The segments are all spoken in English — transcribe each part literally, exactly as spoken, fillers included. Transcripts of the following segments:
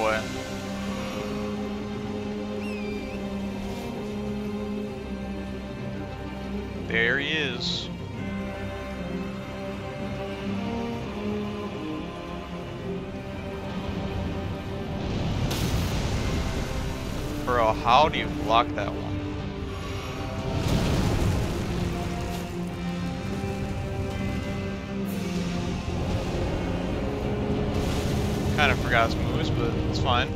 boy. There he is. Bro, how do you block that one? Kind of forgot his moves, but it's fine.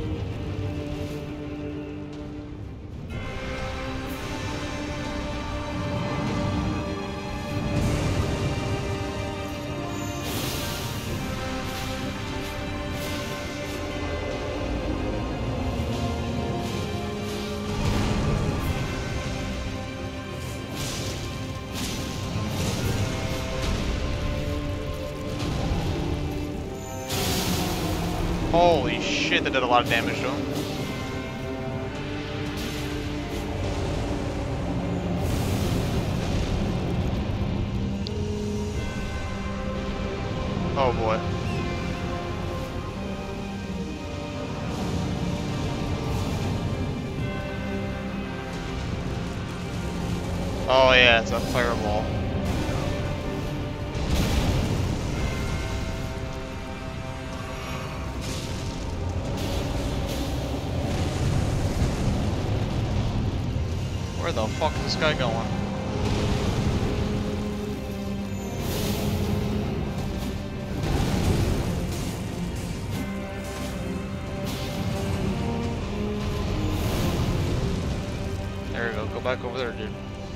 Holy shit, that did a lot of damage to him. Oh boy. Oh yeah, it's a fireball. Where the fuck is this guy going? There we go, go back over there, dude.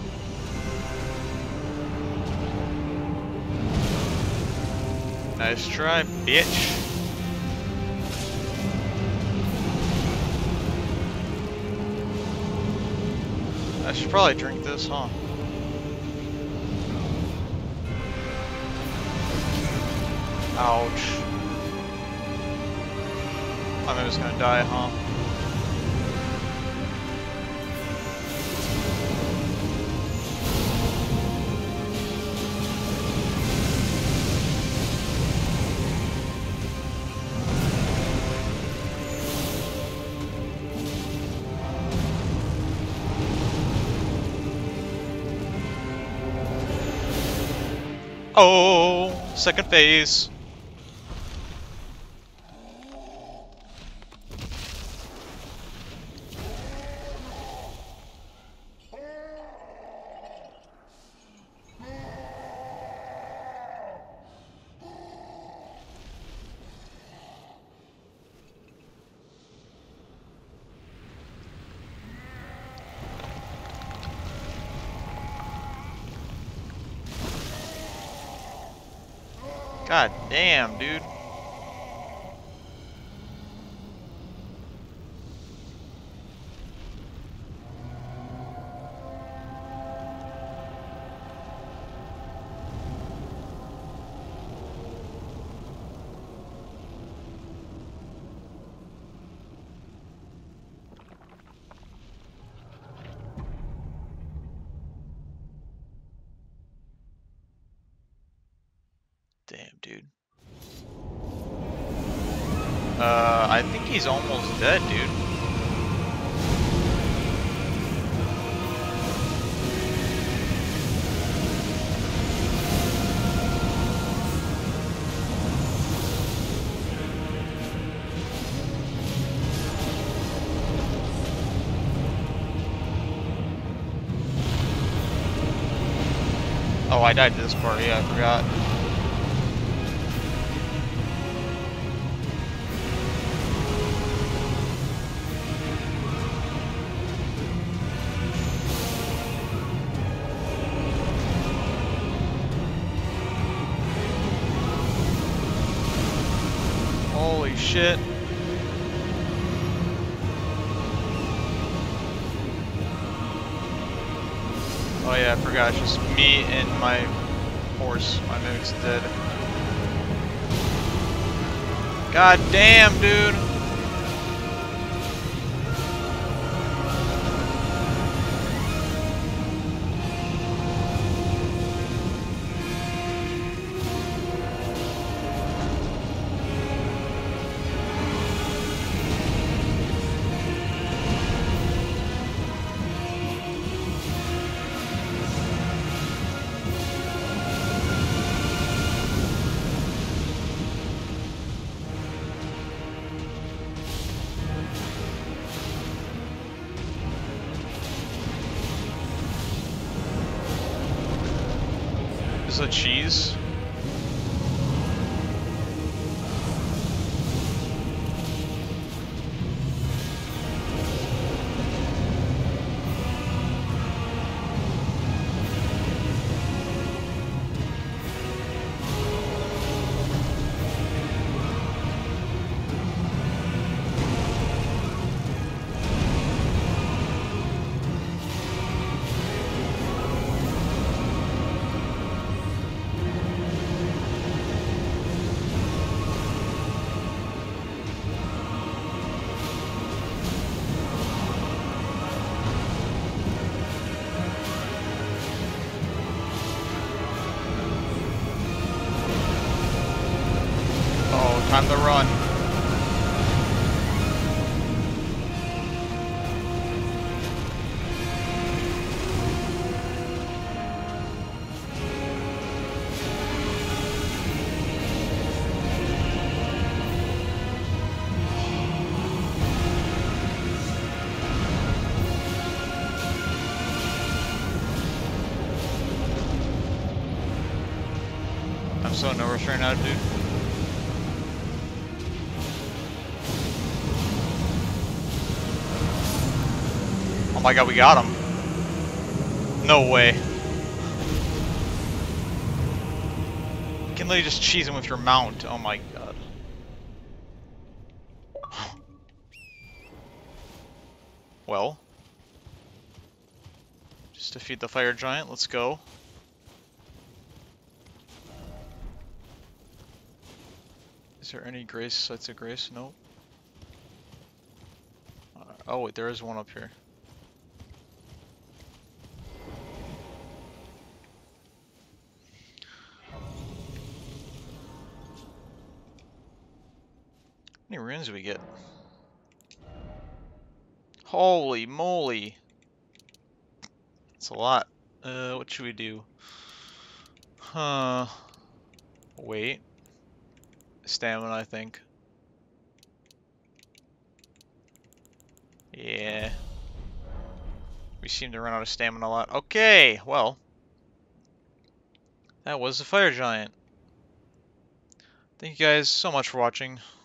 Nice try, bitch. I should probably drink this, huh? Ouch. I'm just gonna die, huh? Oh, second phase. God damn, dude. Damn, dude. Uh, I think he's almost dead, dude. Oh, I died to this part, yeah, I forgot. Holy shit. Oh yeah, I forgot, it's just me and my horse. My mimic's dead. God damn, dude. Is it cheese? Time to run. I'm so nervous right now, dude. Oh my god, we got him. No way. You can literally just cheese him with your mount. Oh my god. Well. Just defeat the fire giant. Let's go. Is there any grace sites of grace? Nope. Uh, oh wait, there is one up here. How many runes do we get? Holy moly! That's a lot. Uh, what should we do? Huh. Wait. Stamina, I think. Yeah. We seem to run out of stamina a lot. Okay, well. That was the fire giant. Thank you guys so much for watching.